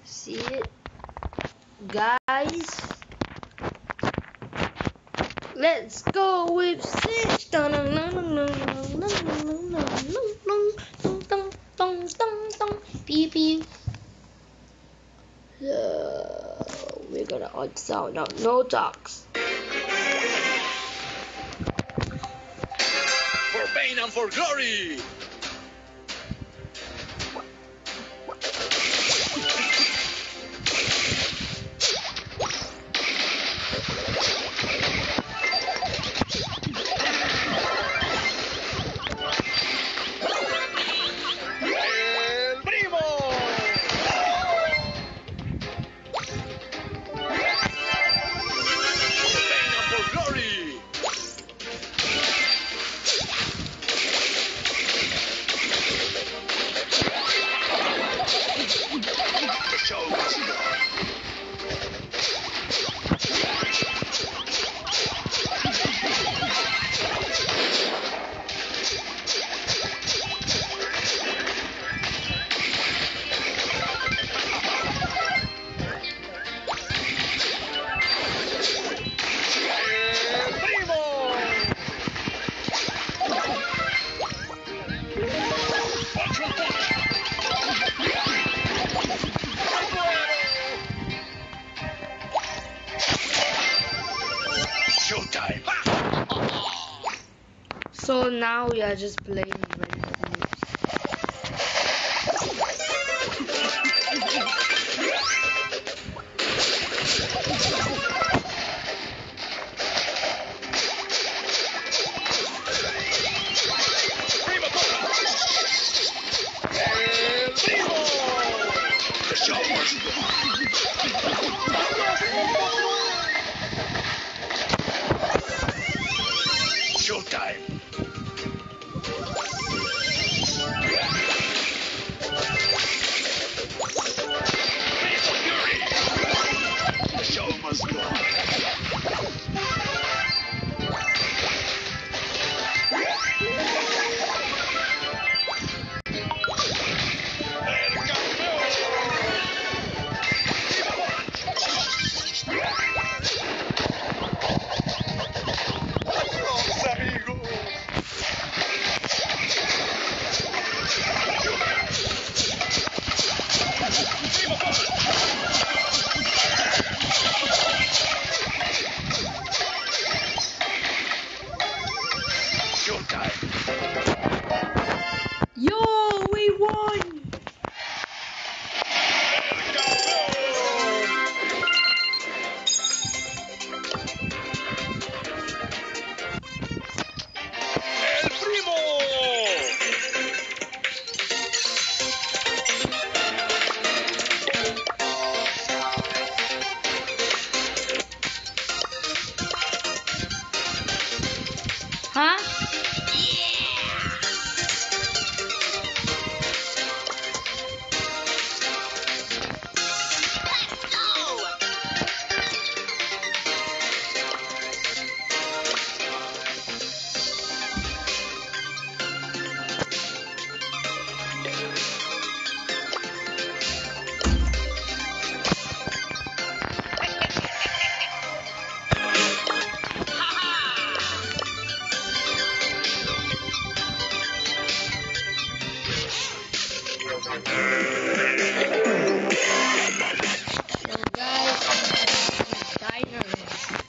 See it, guys? Let's go with Stitch. Pew pew. We're gonna odd sound out. No talks. For pain and for glory. El primo. For pain and for glory. The show must go on. El primo. Punch or punch. Showtime. So now we are just playing Red Fuse. Primo Cola. El primo. The show must go on. Showtime. Ready for fury. The show must go on. El campeón. Los amigos. Primo Cola. Showtime. Yo, we won! El campeón. El primo. Huh? So guys, Dynamite.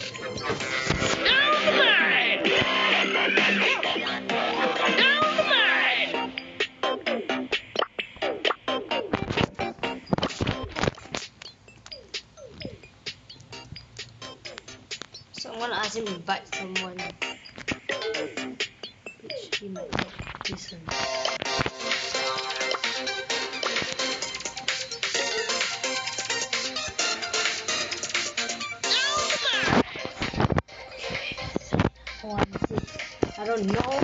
So I'm gonna ask him to invite someone, which he might not listen. I don't know.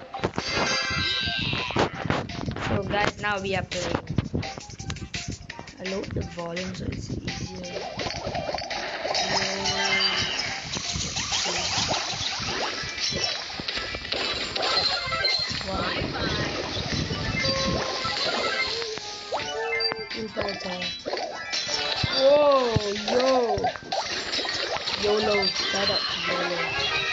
So guys, now we are playing. I load the volume so it's easier. Wow. Whoa, yo. YOLO, shut up, YOLO.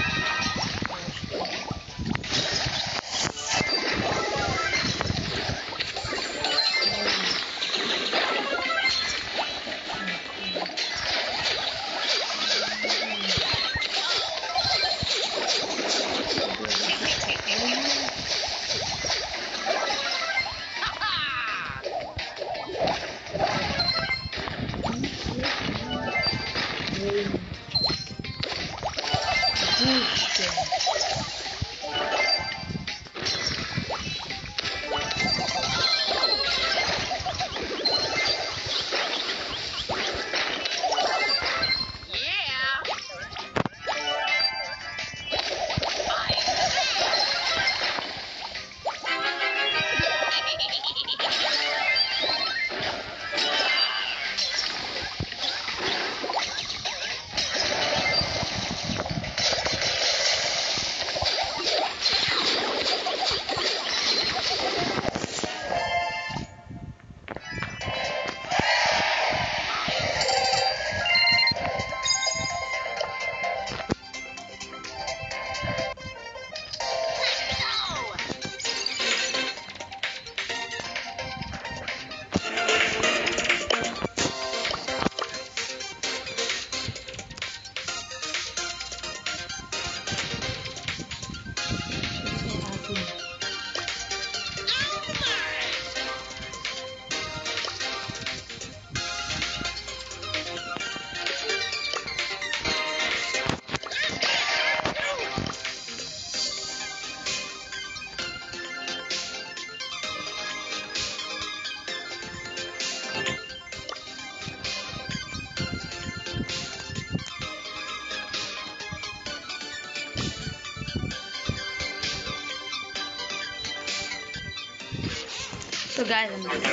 So guys, I'm doing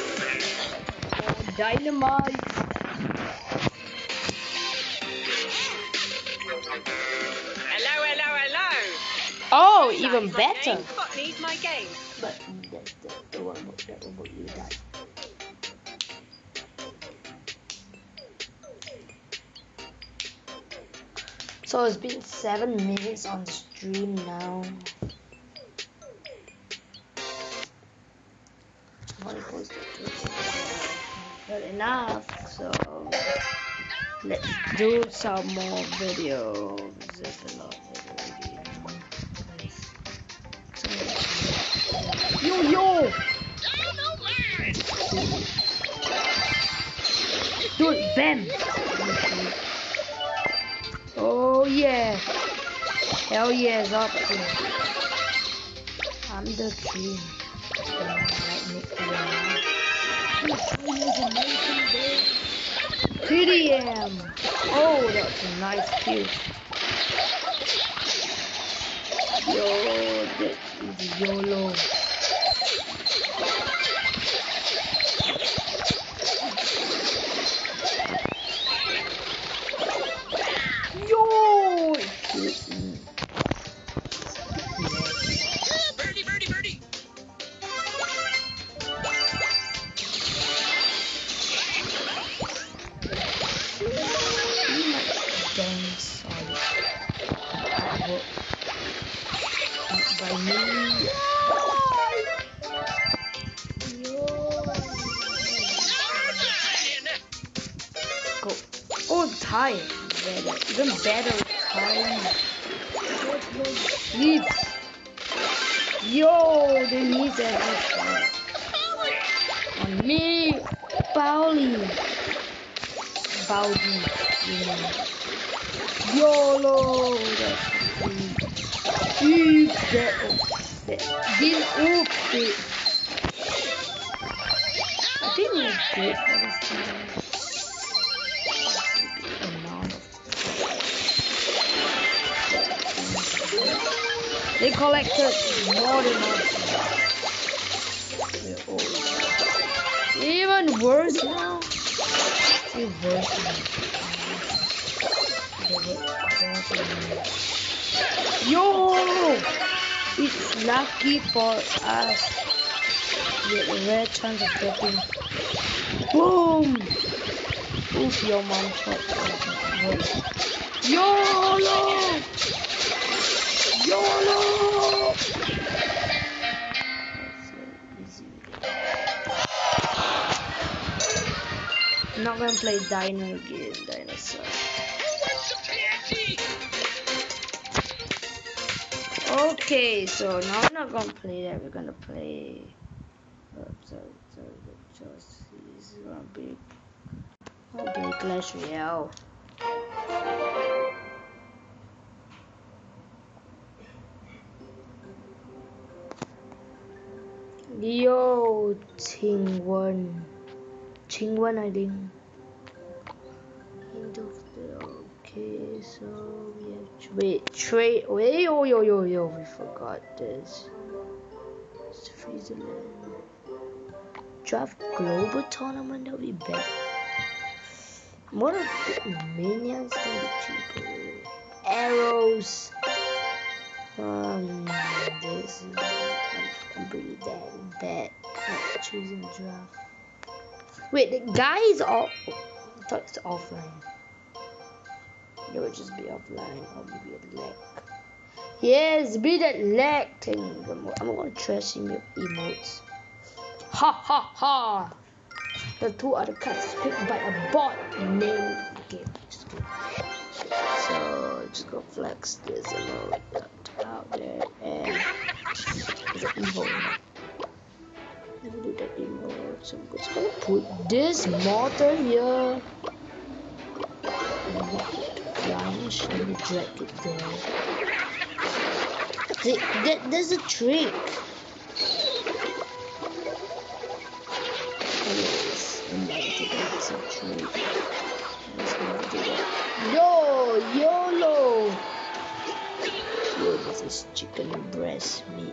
dynamite. Hello. Oh, even better. What needs my game? But the one that will you die. So it's been 7 minutes on the stream now. Good enough. So let's do some more videos. There's a lot of videos. Yo! Dude, bam! Oh yeah! Hell yeah, it's up here. I'm the king. TDM! Oh, that's a nice kill. Yo, that is YOLO. Yo! Birdie. Dance on by me. Go. Oh, time. Better. Even better time. Sleep. Yo, they need everything. On me. Pauli. Baldi. YOLO. Didn't oops it. I think we're good for this time. They collected more than us. Even worse now. Even worse now. Yo! It's lucky for us. With a rare chance of getting. Boom! Oof, your mom shot. YOLO! YOLO! I'm not gonna play Dino again, Dinosaur. Okay, so now we're not gonna play that, we're gonna play. This is gonna be. I'll play Clash Royale. Yo, Qingwen, I think. Okay, so we have trade. Wait, yo, we forgot this. Switzerland. Draft Global Tournament, that'll be better. More of the minions can be cheaper. Arrows. This is I'm pretty damn bad at choosing draft. Wait, the guy is off. I thought it's offline. It would just be offline or maybe a lag. Yes, be that lag thing. I'm gonna trash him with emotes. Ha ha ha! The two other cards picked by a bot named Game. So just go flex this emote out there and it's an emote. Let me do that emote. So I'm just gonna put this mortar here. Flash, let me drag it there. See, there's a trick. Anyways, I'm not gonna take that as a trick. I'm just gonna do that. YOLO! Yo, this is chicken breast meat.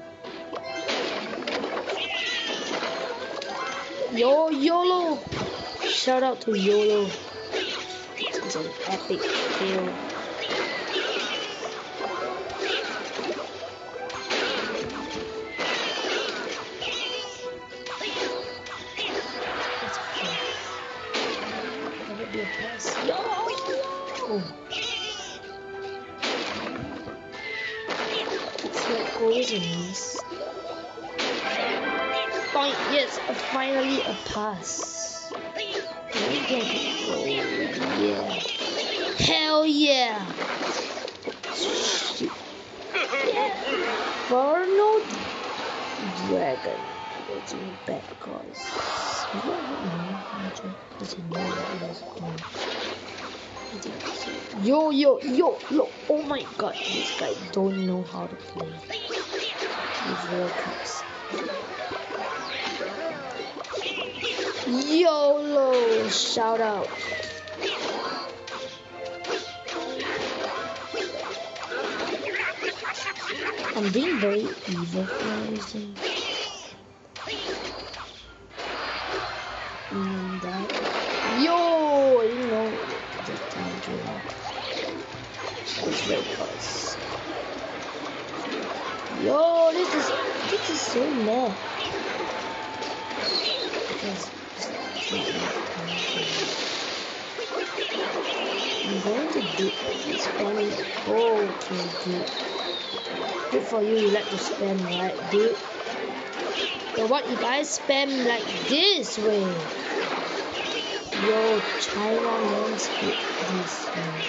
YOLO! Shout out to YOLO. It's an epic kill. It's like poisonous. Fine, yes, finally a pass. Oh yeah. Hell yeah. Inferno Dragon. That's a bad cause. Yo, look, oh my god, this guy don't know how to play with real cards. YOLO, shout out. I'm being very evil for no reason. Yo, you know the time game. It's red cards. Yo, this is so mad. Because I'm going to do spam. Okay, dude. Good for you, you like to spam, right, dude? So what if I spam like this way? Yo, China man speak this way.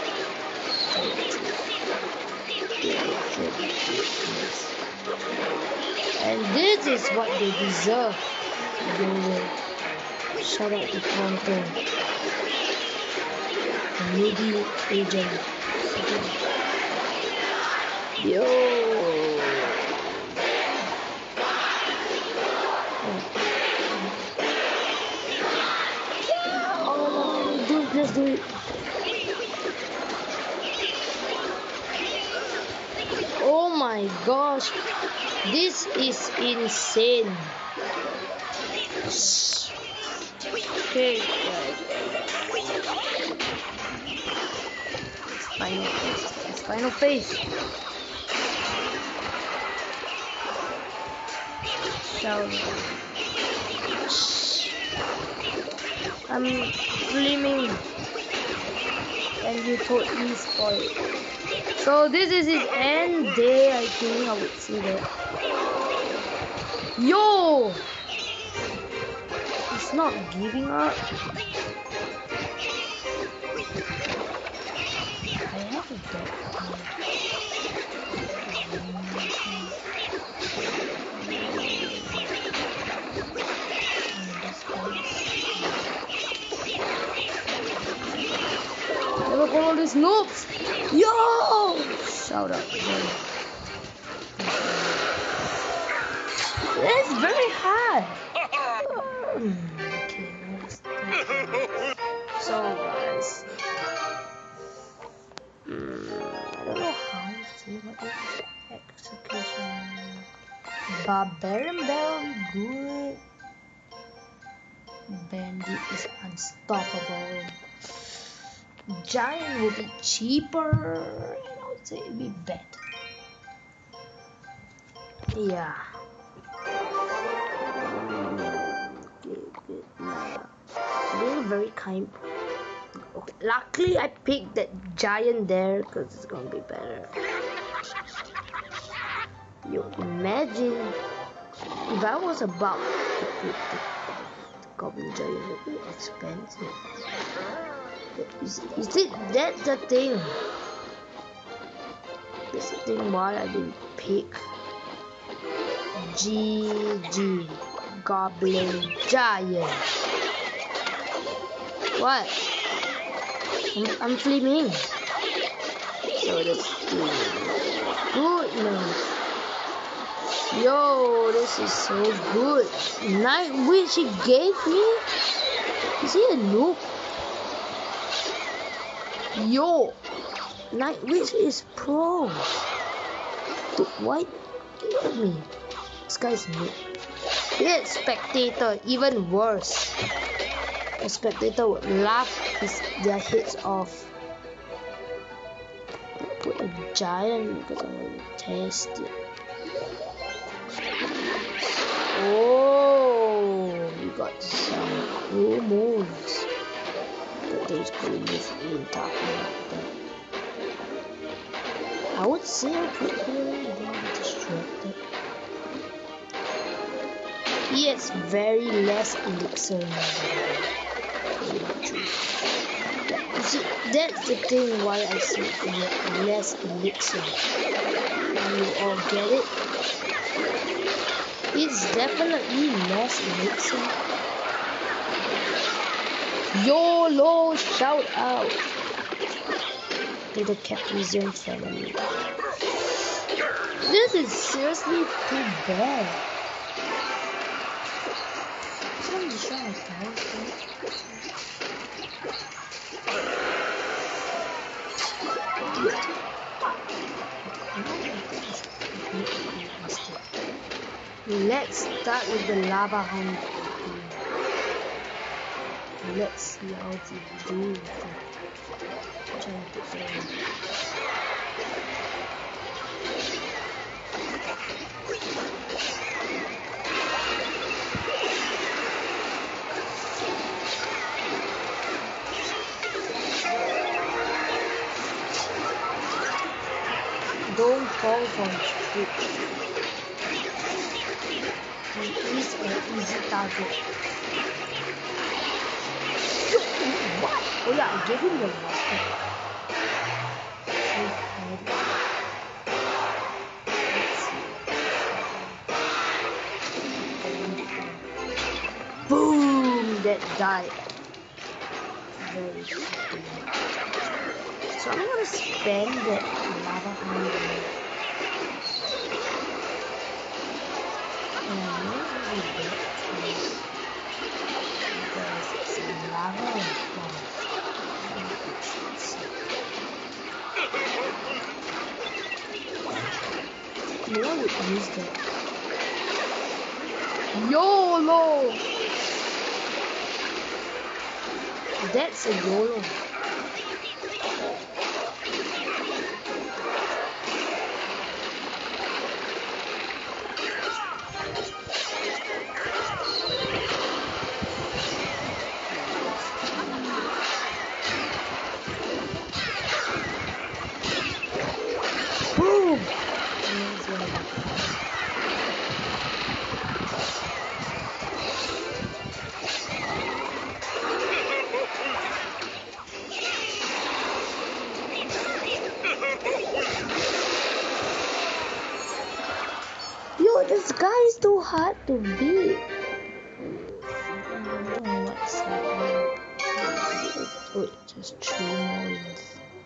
And this is what they deserve. Yo, shout out to Counter. Newbie agent. Yo. Let's do it. Oh my gosh, this is insane. Okay, guys. Final phase. It's final phase. Shout out. I'm filming and you totally spoiled. So this is his end day, I think I would say that. Yo! He's not giving up. I have a deck. Never follow these noobs. Yo! Shout out. That's very hard. Okay, let's do it. So guys, I don't know how to say what it is. Execution. Barbarian Barrel good. Bandit is unstoppable. Giant will be cheaper. And I would say it'd be better. Yeah. Okay, good. Being very kind. Okay. Luckily, I picked that giant there because it's gonna be better. You imagine if I was about to put the goblin giant, it would be expensive. You see, that's the thing. That's the thing why I didn't pick GG Goblin Giant. What? I'm flaming. So that's good, man. Yo, this is so good. Night Witch he gave me? Is he a noob? Yo, Night Witch is pro. Dude, why give me? This guy's noob. Yeah, Spectator, even worse. A Spectator would laugh their heads off. Put a giant because I want to test it. Oh, we got some cool moves. But those cool moves we ain't talking about that. I would say I could be distracted. He has very less elixir now. You see, that's the thing why I say less elixir. You all get it? It's definitely less elixir. YOLO shout out to the Caprizian family. This is seriously too bad. Someone destroy my power state. Let's start with the lava hound. Let's see how to do with it. Trying to fail. Don't fall for tricks. He is an easy target. What? Oh yeah, I gave him the rocket. Boom! That died. Very good. So I'm gonna spend that lava hound. Because it's lava and maybe I would use that. YOLO! That's a YOLO. Boom! Yo, this guy is too hard to beat. I don't know what's happening. Wait, just 3 more wins.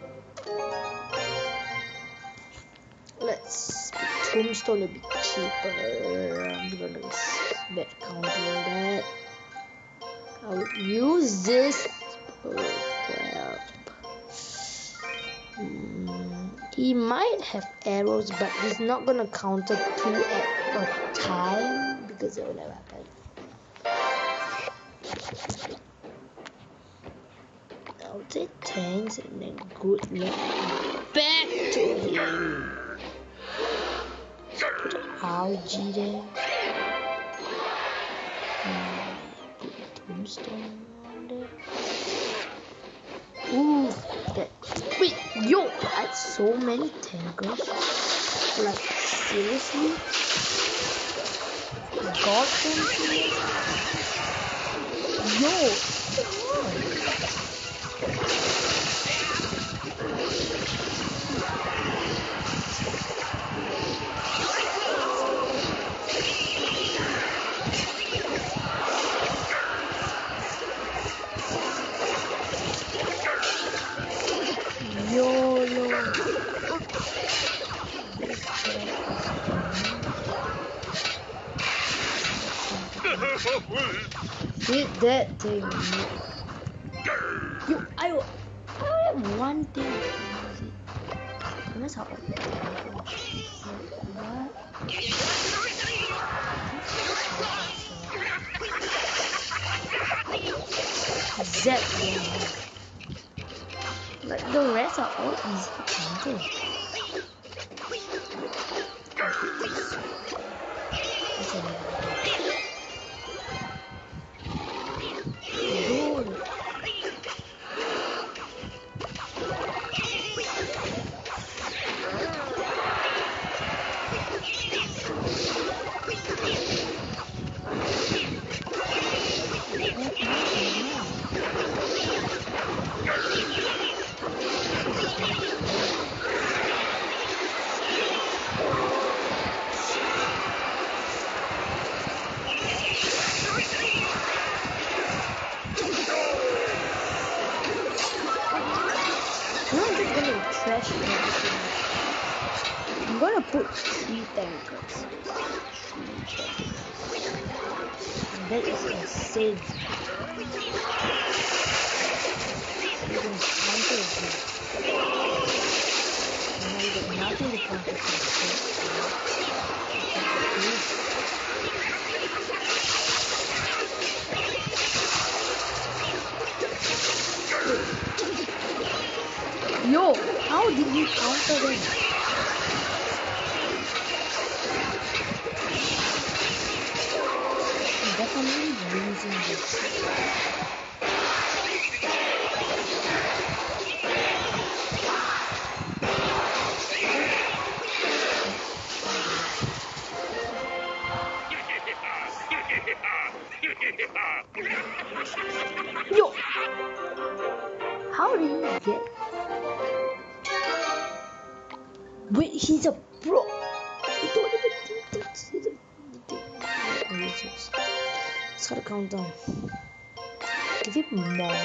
Let's Tombstone a bit cheaper. I'm gonna bet counter that. I'll use this. Oh crap. He might have arrows, but he's not gonna counter 2 at a time because it will never happen. I'll take tanks and then good luck back to him. Put an RG there. Put Tombstone on there. Ooh, that. Wait, yo, that's so many tankers. Like, seriously? God damn. Yo, YOLO. Hit that thing. Yo, I have one thing. Unless how. What? Zap them. Like the rest are all easy to counter. I'm gonna put 3 tankers. That is insane. You can counter it. Now you got nothing to counter it. Yo, how did you counter them? I'm definitely losing this. Yo, how did you get? Wait, he's a pro. I don't even think that's the thing. Let's gotta count down. Give him more.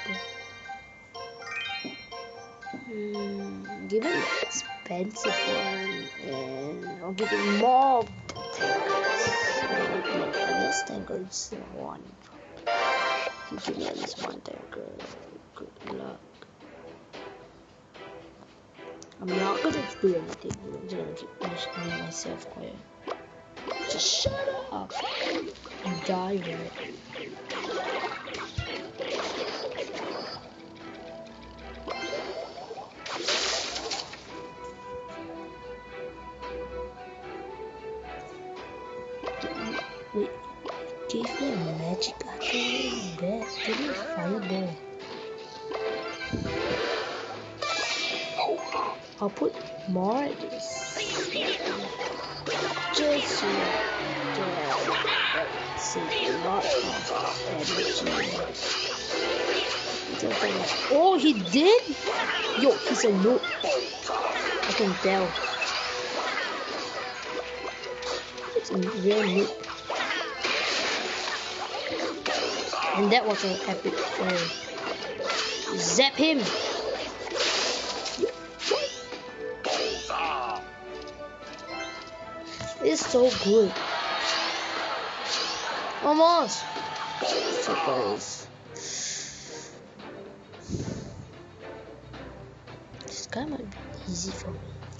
Give him an expensive one, and I'll give him more tankers. Less tankers than one. You give me at least 1 tanker. Good luck. I'm not gonna do anything. I'm just gonna keep positioning myself quiet. Just shut up. Die, right? magic item there. Give me a fireball. I'll put more of this. Just so that save a lot of energy. Oh, he did? Yo, he's a noob. I can tell. It's a real noob. And that was an epic fail. Zap him! It's so good. Almost. So close. This guy might be easy for me.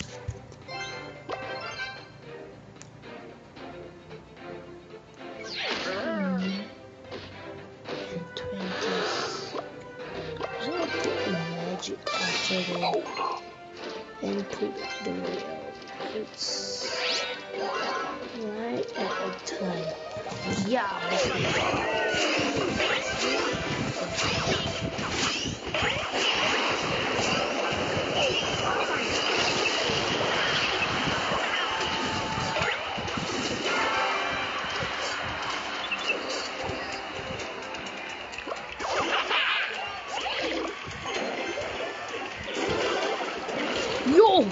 And 20s. So I'll put the magic after the and put the real. It's right at a time. Yeah. Yo!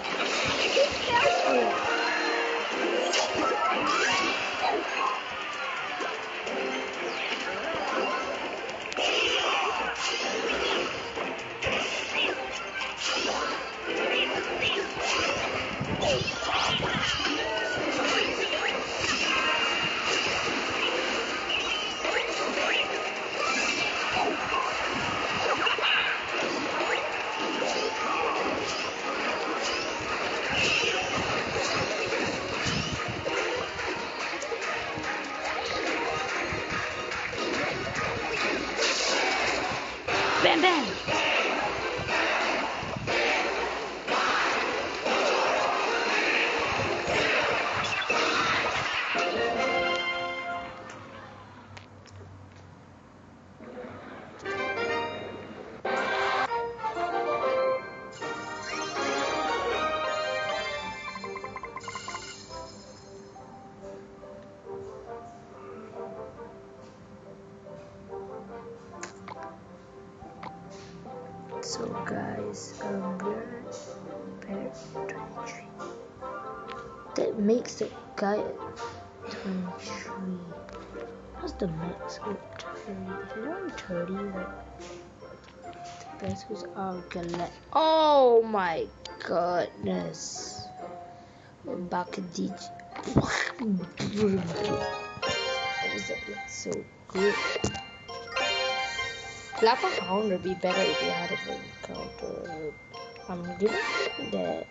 Bam bam! So guys, we're at 23. That makes the guy at 23. What's the max? 30. If you want 30, like the best was Galactus. Oh my goodness. Bakadij. That's so good. Lava Hound would be better if you had an encounter. I'm giving that.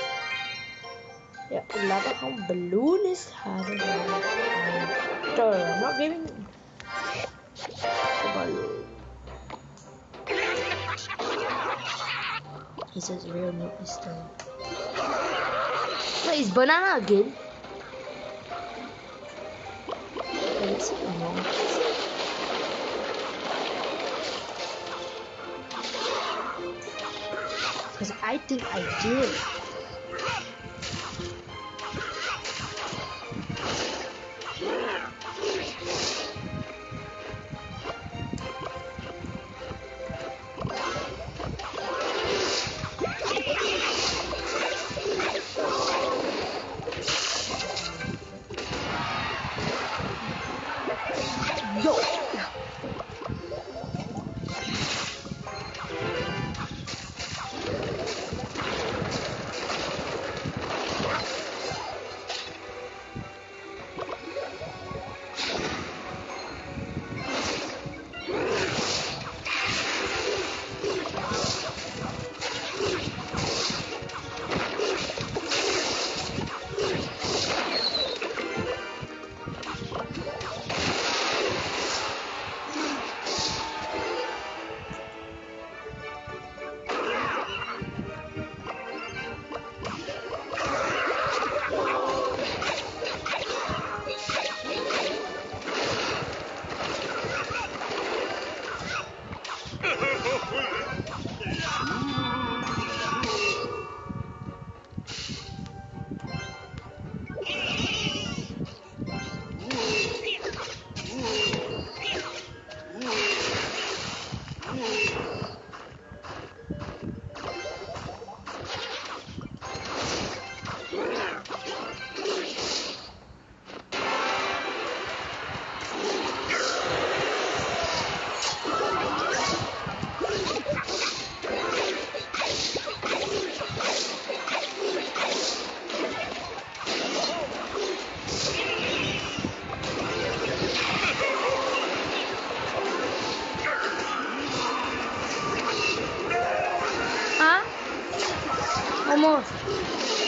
Yeah, Lava Hound Balloon is harder than encounter. I'm not giving the balloon. He says real noob this time. No, it's banana again. It's wrong. Because I think I did. Yo! more.